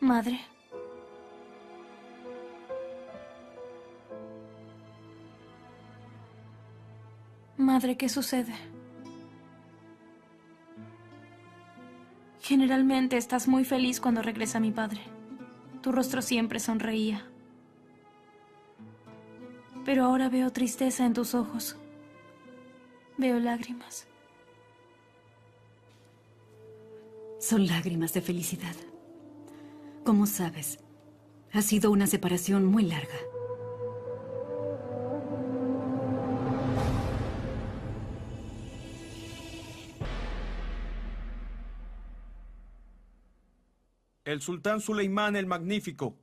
Madre. Madre, ¿qué sucede? Generalmente estás muy feliz cuando regresa mi padre. Tu rostro siempre sonreía. Pero ahora veo tristeza en tus ojos. Veo lágrimas. Son lágrimas de felicidad. Como sabes, ha sido una separación muy larga. El sultán Suleimán el Magnífico.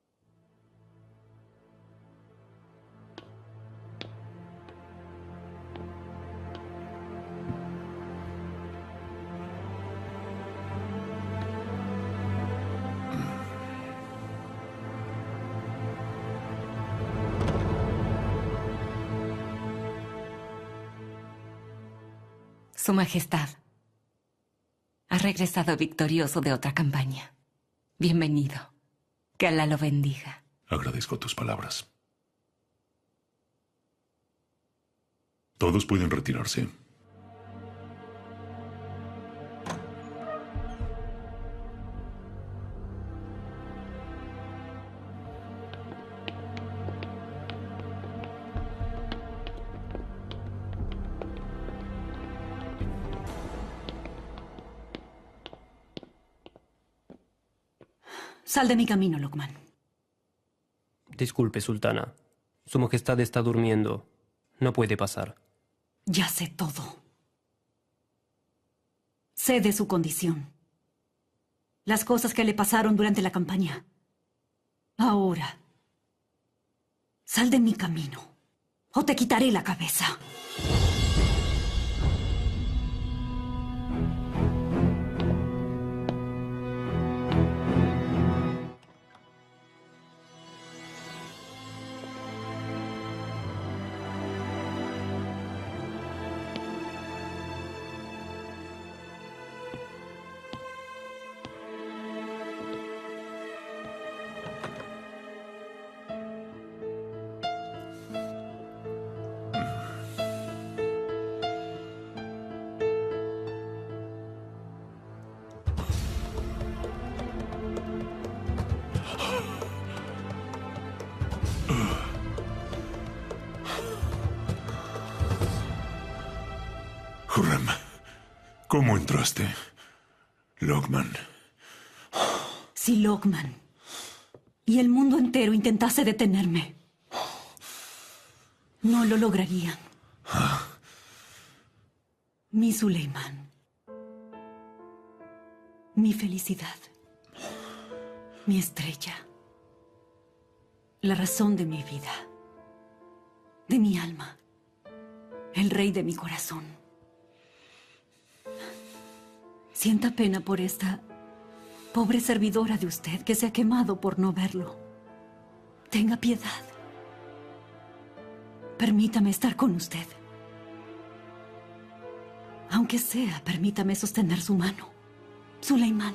Su Majestad ha regresado victorioso de otra campaña. Bienvenido. Que Alá lo bendiga. Agradezco tus palabras. Todos pueden retirarse. Sal de mi camino, Lokman. Disculpe, sultana. Su Majestad está durmiendo. No puede pasar. Ya sé todo. Sé de su condición. Las cosas que le pasaron durante la campaña. Ahora, sal de mi camino, o te quitaré la cabeza. Khurram, ¿cómo entraste? Lokman. Si Lokman y el mundo entero intentase detenerme, no lo lograrían. Mi Suleimán. Mi felicidad. Mi estrella. La razón de mi vida. De mi alma. El rey de mi corazón. Sienta pena por esta pobre servidora de usted que se ha quemado por no verlo. Tenga piedad. Permítame estar con usted. Aunque sea, permítame sostener su mano. Suleimán.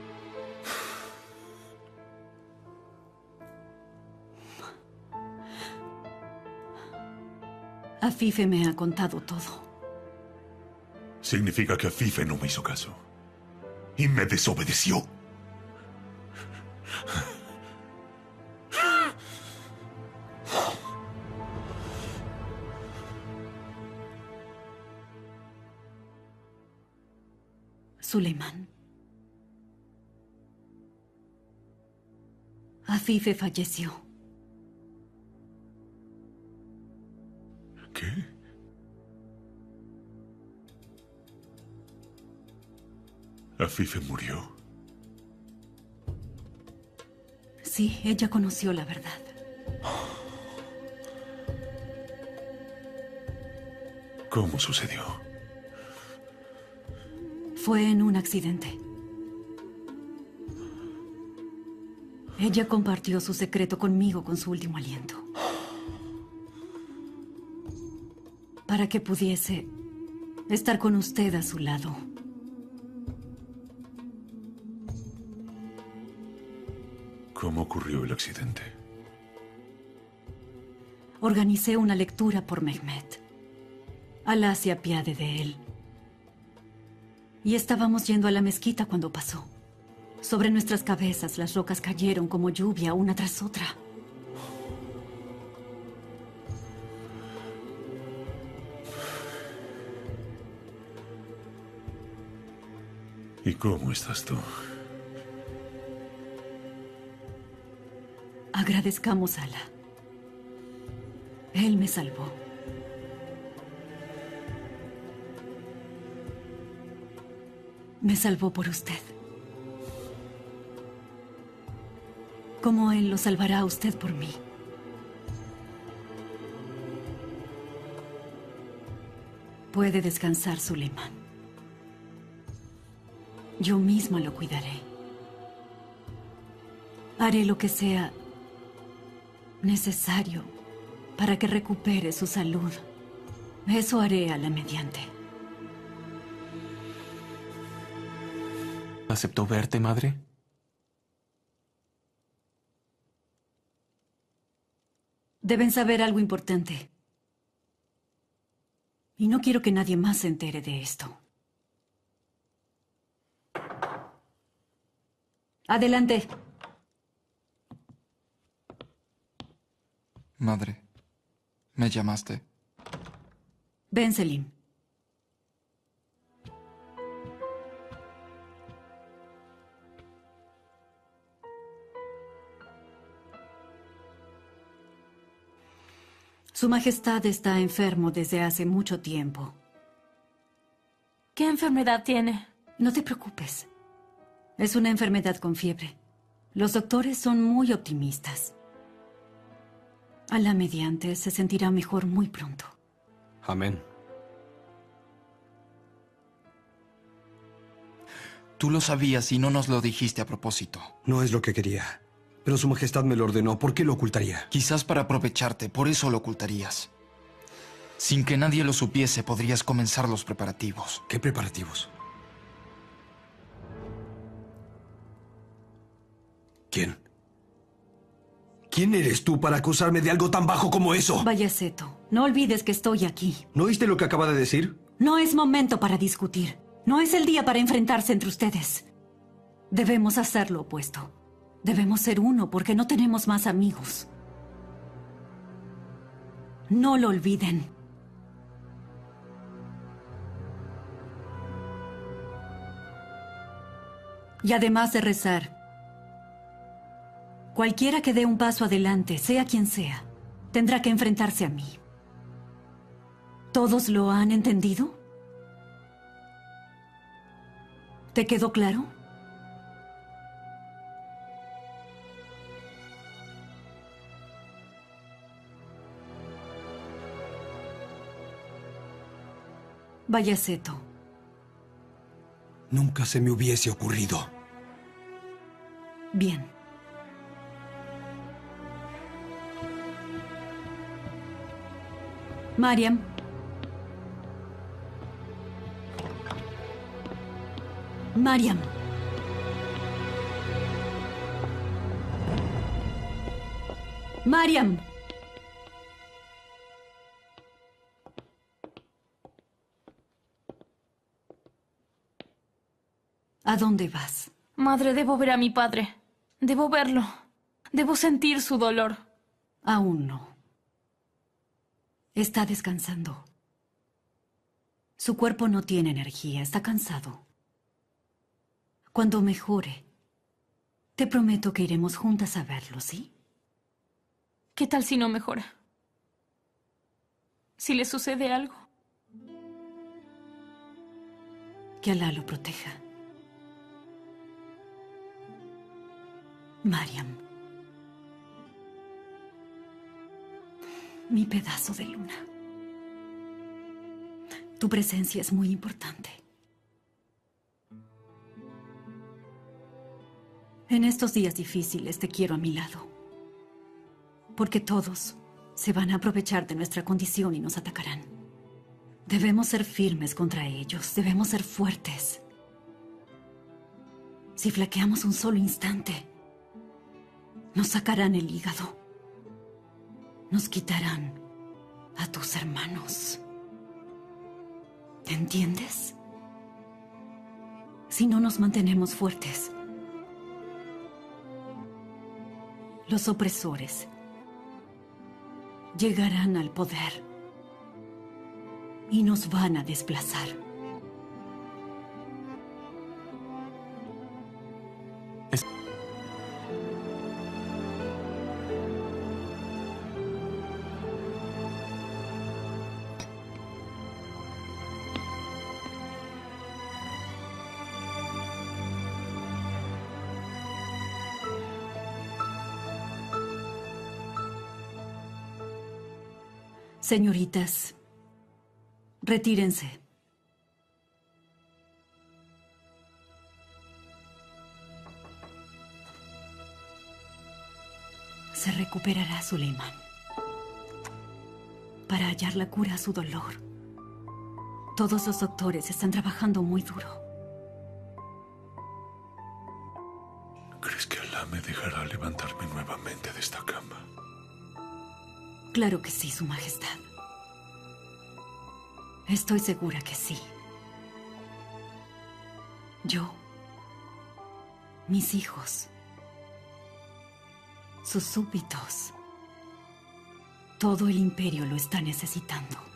Afife me ha contado todo. Significa que Afife no me hizo caso. Y me desobedeció. Suleimán. Afife falleció. ¿Qué? Afife murió. Sí, ella conoció la verdad. ¿Cómo sucedió? Fue en un accidente. Ella compartió su secreto conmigo con su último aliento. Para que pudiese estar con usted a su lado. ¿Cómo ocurrió el accidente? Organicé una lectura por Mehmet. Alá se apiade de él. Y estábamos yendo a la mezquita cuando pasó. Sobre nuestras cabezas las rocas cayeron como lluvia una tras otra. ¿Y cómo estás tú? Agradezcamos a Alá. Él me salvó. Me salvó por usted. Como Él lo salvará a usted por mí. Puede descansar, Suleimán. Yo misma lo cuidaré. Haré lo que sea necesario para que recupere su salud. Eso haré a la mediante. ¿Aceptó verte, madre? Deben saber algo importante. Y no quiero que nadie más se entere de esto. Adelante. Madre, ¿me llamaste? Ven, Selim. Su Majestad está enfermo desde hace mucho tiempo. ¿Qué enfermedad tiene? No te preocupes. Es una enfermedad con fiebre. Los doctores son muy optimistas. Alá mediante se sentirá mejor muy pronto. Amén. Tú lo sabías y no nos lo dijiste a propósito. No es lo que quería. Pero Su Majestad me lo ordenó. ¿Por qué lo ocultaría? Quizás para aprovecharte, por eso lo ocultarías. Sin que nadie lo supiese, podrías comenzar los preparativos. ¿Qué preparativos? ¿Quién? ¿Quién eres tú para acusarme de algo tan bajo como eso? Vaya Seto, no olvides que estoy aquí. ¿No oíste lo que acaba de decir? No es momento para discutir. No es el día para enfrentarse entre ustedes. Debemos hacer lo opuesto. Debemos ser uno porque no tenemos más amigos. No lo olviden. Y además de rezar, cualquiera que dé un paso adelante, sea quien sea, tendrá que enfrentarse a mí. ¿Todos lo han entendido? ¿Te quedó claro? Vaya Seto. Nunca se me hubiese ocurrido. Bien. Mariam. Mariam. Mariam. ¿A dónde vas? Madre, debo ver a mi padre. Debo verlo. Debo sentir su dolor. Aún no. Está descansando. Su cuerpo no tiene energía, está cansado. Cuando mejore, te prometo que iremos juntas a verlo, ¿sí? ¿Qué tal si no mejora? Si le sucede algo. Que Alá lo proteja. Mariam. Mi pedazo de luna. Tu presencia es muy importante. En estos días difíciles te quiero a mi lado. Porque todos se van a aprovechar de nuestra condición y nos atacarán. Debemos ser firmes contra ellos. Debemos ser fuertes. Si flaqueamos un solo instante, Nos sacarán el hígado. Nos quitarán a tus hermanos. ¿Entiendes? Si no nos mantenemos fuertes, los opresores llegarán al poder y nos van a desplazar. Señoritas, retírense. Se recuperará Suleimán. Para hallar la cura a su dolor, todos los doctores están trabajando muy duro. ¿Crees que Alá me dejará levantarme nuevamente de esta cama? Claro que sí, Su Majestad. Estoy segura que sí. Yo, mis hijos, sus súbditos, todo el imperio lo está necesitando.